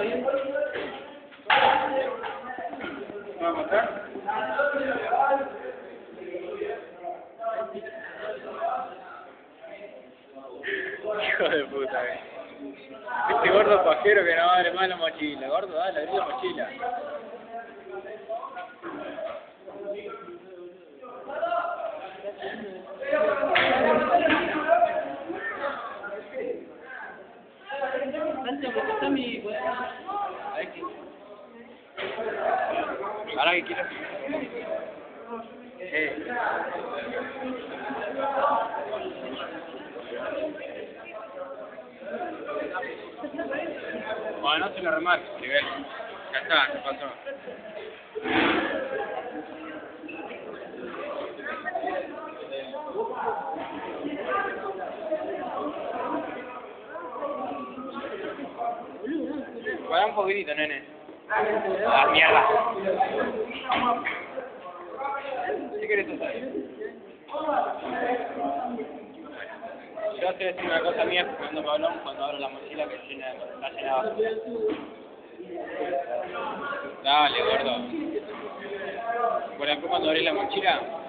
¿Me va a matar? Hijo de puta, este gordo pajero que no abre más la mochila. Gordo, dale, abrí la mochila. Ahora que quiero. Bueno, no se lo remarque, nivel. Ya está, se pasó. Juega un poquitito, nene. Ah, mierda. ¿Qué querés usar? Yo sé decir una cosa mía cuando me habló cuando abro la mochila que está llena abajo. Dale, gordo. Por ejemplo, cuando abrís la mochila,